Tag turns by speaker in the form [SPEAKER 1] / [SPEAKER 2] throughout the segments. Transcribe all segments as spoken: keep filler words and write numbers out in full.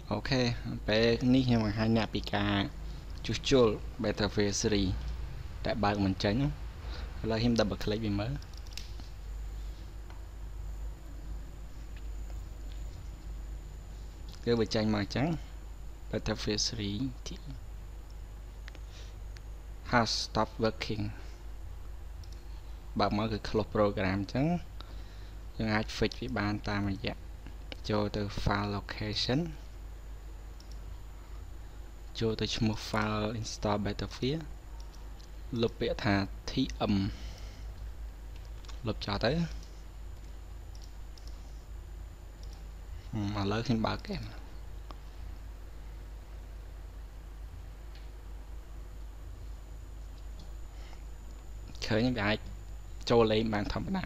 [SPEAKER 1] โอเคពេលនេះខ្ញុំបង្ហាញអ្នកពីការជួសជុល Battlefield series តែបើកមិនចេញឥឡូវខ្ញុំ double click វាមើលគឺវាចេញមកអញ្ចឹង Battlefield series has stopped working បើកមកគឺ close program អញ្ចឹងយើងអាច fix វាបានតាមរយៈចូលទៅ file location ចូលទៅឈ្មោះ file install Battlefield លុបពាក្យថា tm លុបចោលទៅឥឡូវខ្ញុំបើកហ្គេមឃើញវាអាចចូលលេងបានធម្មតា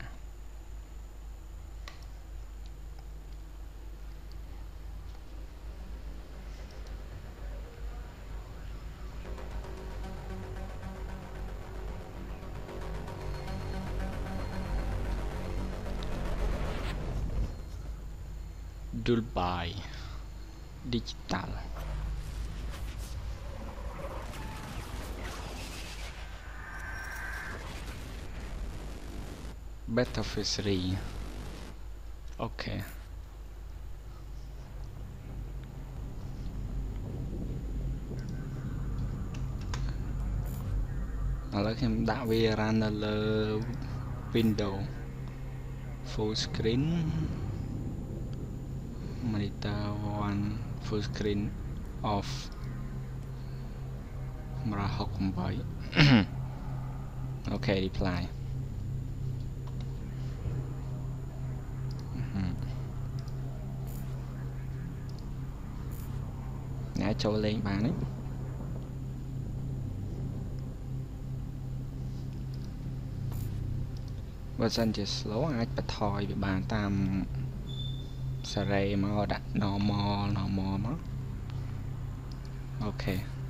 [SPEAKER 1] Dubai Digital Battlefield series អូខេឥឡូវខ្ញុំដាក់វា run នៅលើ Windows full screen monitor one full screen off one sixty-eight អូខេ reply អ្នកចូលលេងបានទេបើសិនជា slow អាចបន្ថយវាបានតាមសារ៉េមកដាក់ normal normal មកអូខេ